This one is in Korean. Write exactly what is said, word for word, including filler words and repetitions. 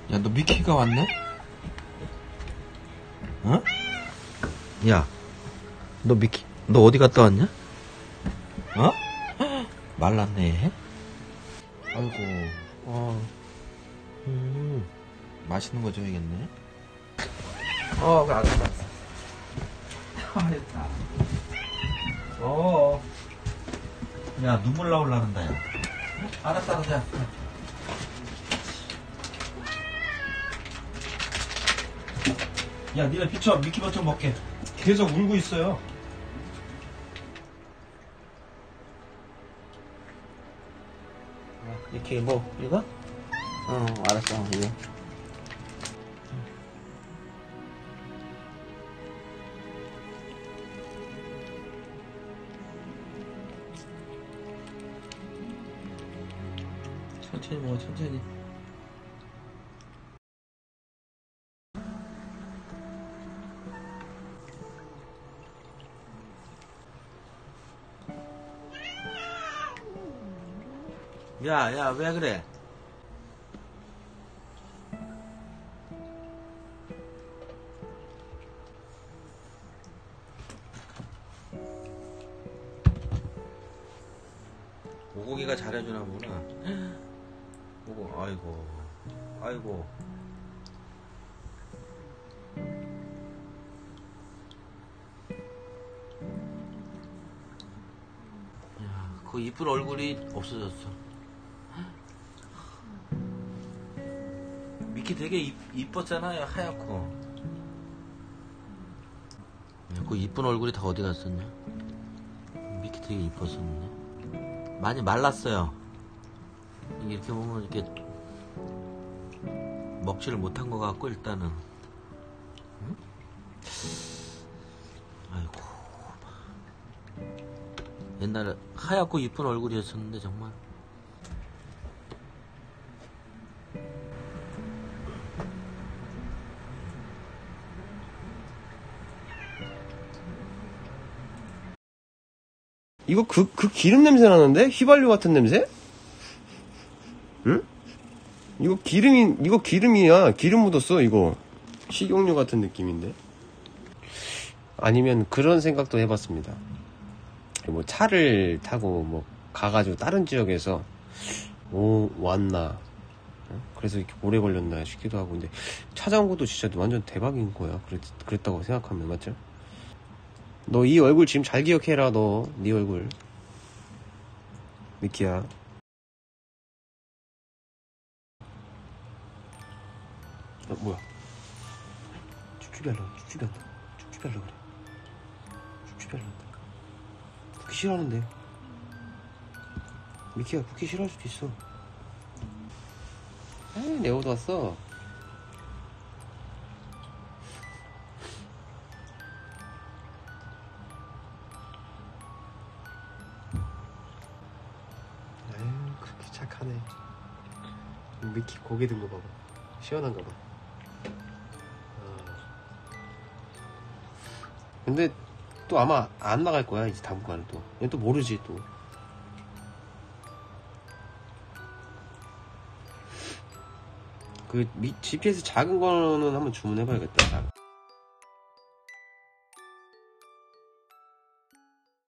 야, 너 미키가 왔네? 어? 야, 너 미키, 너 어디 갔다 왔냐? 어? 말랐네. 아이고, 어, 음, 맛있는 거 줘야겠네. 어, 그 알았어, 알았어. 아, 됐다. 어, 야, 눈물 나올라는다, 야. 알았어, 알았어, 야. 야, 니네 비춰. 미키버터 좀 먹게. 계속 울고 있어요. 이렇게 뭐 이거? 어, 알았어. 이거. 천천히 먹어, 천천히. 야, 야, 왜 그래? 오고기가 잘해주나 보구나. 오고, 아이고, 아이고. 야, 그 이쁜 얼굴이 없어졌어. 미키 되게 이, 이뻤잖아요, 하얗고. 야, 그 이쁜 얼굴이 다 어디 갔었냐? 미키 되게 이뻤었는데. 많이 말랐어요. 이렇게 보면 이렇게 먹지를 못한 것 같고, 일단은. 응? 아이고. 옛날에 하얗고 이쁜 얼굴이었었는데, 정말. 이거 그, 그 기름 냄새 나는데? 휘발유 같은 냄새? 응? 이거 기름이, 이거 기름이야. 기름 묻었어, 이거. 식용유 같은 느낌인데? 아니면 그런 생각도 해봤습니다. 뭐 차를 타고 뭐 가가지고 다른 지역에서 오, 왔나. 그래서 이렇게 오래 걸렸나 싶기도 하고. 근데 찾아온 것도 진짜 완전 대박인 거야. 그랬, 그랬다고 생각하면, 맞죠? 너 이 얼굴 지금 잘 기억해라. 너 네 얼굴 미키야. 어, 뭐야? 춥춥이 하려고 춥춥이 한다. 춥춥이 하려고 그래. 춥춥이 하려고 한다. 쿠키 싫어하는데. 미키야, 쿠키 싫어할 수도 있어. 에이, 내 옷 왔어. 에이, 그렇게 착하네. 미키 고개 든 거 봐봐. 시원한가 봐. 어. 근데 또 아마 안 나갈 거야, 이제 당분간은 또. 얘 또 모르지, 또. 그 지피에스 작은 거는 한번 주문해봐야겠다.